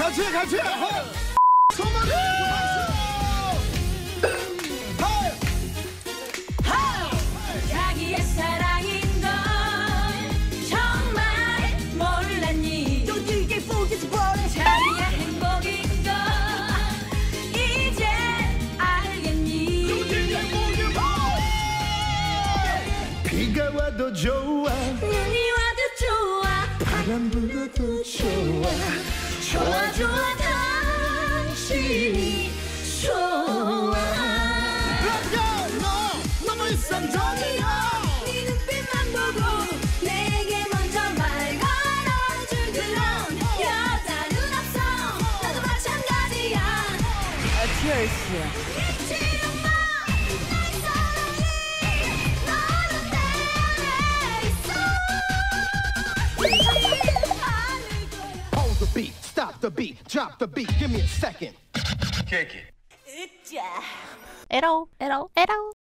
같이 손만 들고 박수. 자기의 사랑인 걸 정말 몰랐니. 자기의 행복인 걸 이제 알겠니. 비가 와도 좋아, 눈이 와도 좋아, 바람 불어도 좋아, 좋아 당신이 좋아. 너무 이상적이야. 네 눈빛만 보고 내게 먼저 말 걸어줄 그런 여자는 없어. 나도 마찬가지야. 티얼스. 미친 엄마 나의 사랑이 너는 내 있어. Hold the beat, stop the beat, drop the beat, give me a second. Kick it. 에러.